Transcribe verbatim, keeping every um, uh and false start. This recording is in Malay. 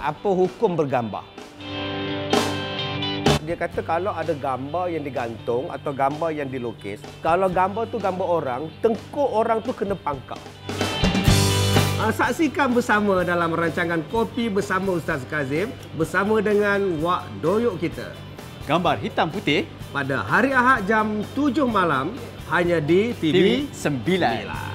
apa hukum bergambar? Dia kata kalau ada gambar yang digantung atau gambar yang dilukis, kalau gambar tu gambar orang, tengkuk orang tu kena pangkal. Saksikan bersama dalam rancangan Kopi Bersama Ustaz Kazim bersama dengan Wak Doyok kita. Gambar hitam putih Pada hari Ahad jam tujuh malam hanya di T V sembilan.